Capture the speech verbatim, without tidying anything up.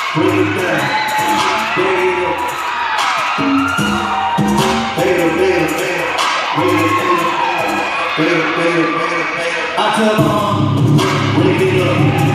Bring it down. Bring it up. Bring it, bring it, bring it. Bring it, bring it, bring it, bring it, bring it, bring it. I tell my mom, bring it up.